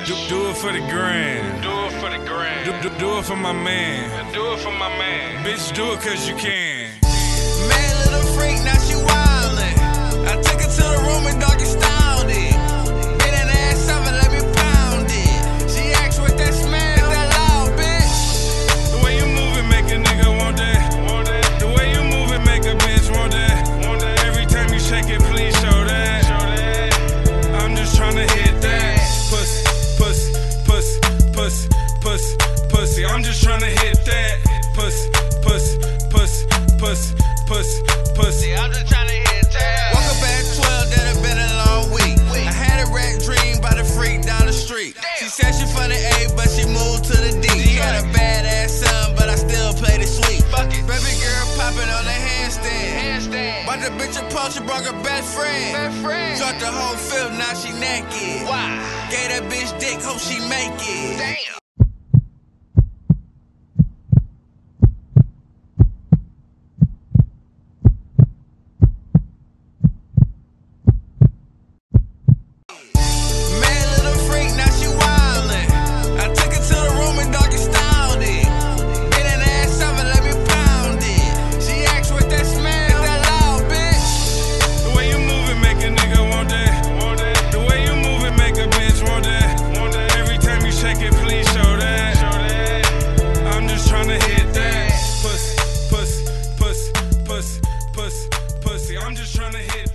Do it for the grand. Do it for the grand. Do it for my man. Do it for my man. Bitch, do it cause you can. Mad little freak, now she wildin'. I took her to the room and doggy styled it. Bit that ass up and let me pound it. She asked what that smell, is that loud, bitch? The way you move it make a nigga want that. The way you move it make a bitch want that. Every time you shake it, please show that. I'm just tryna hit that. Pussy. I'm just tryna hit that. Pussy. I'm just tryna hit that. Woke up at 12, that have been a long week. I had a rat dream by the freak down the street. She said she from the A, but she moved to the D. She had a badass son, but I still played it sweet. Baby girl popping on the handstand. But the bitch approached and brought her best friend. Dropped the whole film, now she naked. Why? Gave that bitch dick, hope she make it. Damn. Pussy, I'm just tryna hit